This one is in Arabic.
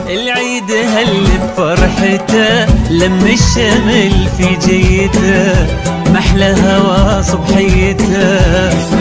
العيد هل بفرحته لما الشمل في جيته محلى هوا صبحيته